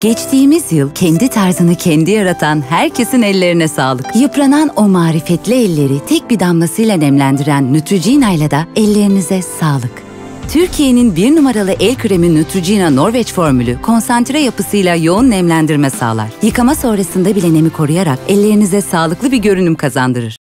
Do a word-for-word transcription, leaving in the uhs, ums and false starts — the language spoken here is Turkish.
Geçtiğimiz yıl kendi tarzını kendi yaratan herkesin ellerine sağlık. Yıpranan o marifetli elleri tek bir damlasıyla nemlendiren Neutrogena ile de ellerinize sağlık. Türkiye'nin bir numaralı el kremi Neutrogena Norveç formülü konsantre yapısıyla yoğun nemlendirme sağlar. Yıkama sonrasında bile nemi koruyarak ellerinize sağlıklı bir görünüm kazandırır.